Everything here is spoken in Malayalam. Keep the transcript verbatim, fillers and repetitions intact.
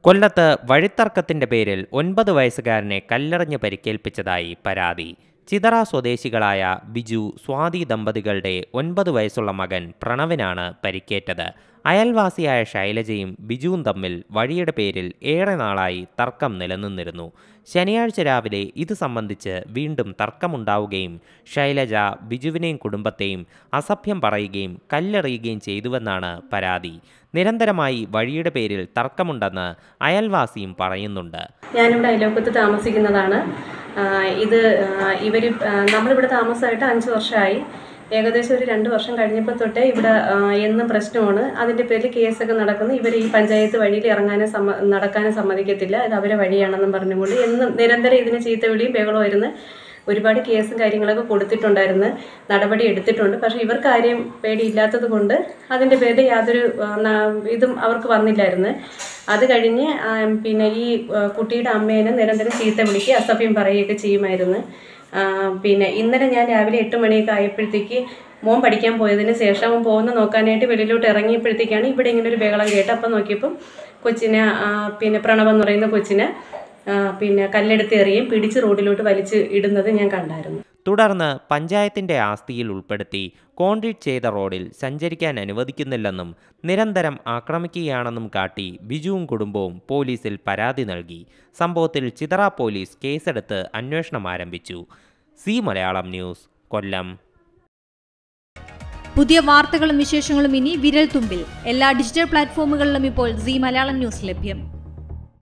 കൊല്ലത്ത് വഴിത്തർക്കത്തിന്റെ പേരിൽ ഒൻപത് വയസ്സുകാരനെ കല്ലെറിഞ്ഞ് പരിക്കേൽപ്പിച്ചതായി പരാതി. ചിതറ സ്വദേശികളായ ബിജു, സ്വാതി ദമ്പതികളുടെ ഒൻപത് വയസ്സുള്ള മകൻ പ്രണവിനാണ് പരിക്കേറ്റത്. അയൽവാസിയായ ശൈലജയും ബിജുവും തമ്മിൽ വഴിയുടെ പേരിൽ ഏറെ നാളായി തർക്കം നിലനിന്നിരുന്നു. ശനിയാഴ്ച രാവിലെ ഇത് സംബന്ധിച്ച് വീണ്ടും തർക്കമുണ്ടാവുകയും ശൈലജ ബിജുവിനെയും കുടുംബത്തെയും അസഭ്യം പറയുകയും കല്ലെറിയുകയും ചെയ്തുവെന്നാണ് പരാതി. നിരന്തരമായി വഴിയുടെ പേരിൽ തർക്കമുണ്ടെന്ന് അയൽവാസിയും പറയുന്നുണ്ട്. ഞാനിവിടെ അയലോക്കത്ത് താമസിക്കുന്നതാണ്. ഇത് ഇവർ നമ്മളിവിടെ താമസമായിട്ട് അഞ്ച് വർഷമായി. ഏകദേശം ഒരു രണ്ട് വർഷം കഴിഞ്ഞപ്പോൾ തൊട്ടേ ഇവിടെ എന്നും പ്രശ്നമാണ്. അതിൻ്റെ പേരിൽ കേസൊക്കെ നടക്കുന്നു. ഇവർ ഈ പഞ്ചായത്ത് വഴിയിൽ ഇറങ്ങാനും സമ്മ നടക്കാനും സമ്മതിക്കത്തില്ല. ഇത് അവരെ വഴിയാണെന്നും പറഞ്ഞുകൊണ്ട് എന്നും നിരന്തരം ഇതിന് ചീത്ത വിളിയും ബഹളവും വരുന്നു. ഒരുപാട് കേസും കാര്യങ്ങളൊക്കെ കൊടുത്തിട്ടുണ്ടായിരുന്നു, നടപടി എടുത്തിട്ടുണ്ട്. പക്ഷേ ഇവർക്ക് ആരെയും പേടിയില്ലാത്തത് കൊണ്ട് അതിൻ്റെ പേരിൽ യാതൊരു ഇതും അവർക്ക് വന്നില്ലായിരുന്നു. അത് കഴിഞ്ഞ് പിന്നെ ഈ കുട്ടിയുടെ അമ്മേനെ നിരന്തരം ചീത്ത വിളിക്കുക, അസഭ്യം പറയുകയൊക്കെ ചെയ്യുമായിരുന്നു. പിന്നെ ഇന്നലെ ഞാൻ രാവിലെ എട്ട് മണിയൊക്കെ ആയപ്പോഴത്തേക്ക് മോൻ പഠിക്കാൻ പോയതിന് ശേഷം അവൻ പോകുന്ന നോക്കാനായിട്ട് വെളിയിലോട്ട് ഇറങ്ങിയപ്പോഴത്തേക്കാണ് ഇവിടെ ഇങ്ങനെ ഒരു ബഹളം കേട്ട്. അപ്പം നോക്കിയപ്പം കൊച്ചിനെ പിന്നെ പ്രണവ് എന്ന് പറയുന്ന കൊച്ചിനെ പിന്നെ കല്ലെടുത്ത് എറിയും പിടിച്ച് റോഡിലോട്ട് വലിച്ച് ഇടുന്നത് ഞാൻ കണ്ടായിരുന്നു. തുടർന്ന് പഞ്ചായത്തിന്റെ ആസ്തിയിൽ ഉൾപ്പെടുത്തി കോൺക്രീറ്റ് ചെയ്ത റോഡിൽ സഞ്ചരിക്കാൻ അനുവദിക്കുന്നില്ലെന്നും നിരന്തരം ആക്രമിക്കുകയാണെന്നും കാട്ടി ബിജുവും കുടുംബവും പോലീസിൽ പരാതി നൽകി. സംഭവത്തിൽ ചിതറ പോലീസ് കേസെടുത്ത് അന്വേഷണം ആരംഭിച്ചു. C Malayalam news, Kollam. പുതിയ വാർത്തകളും വിശേഷങ്ങളും ഇനി വിരൽ തുമ്പിൽ. എല്ലാ ഡിജിറ്റൽ പ്ലാറ്റ്ഫോമുകളിലും ഇപ്പോൾ സി മലയാളം ന്യൂസ് ലഭ്യം.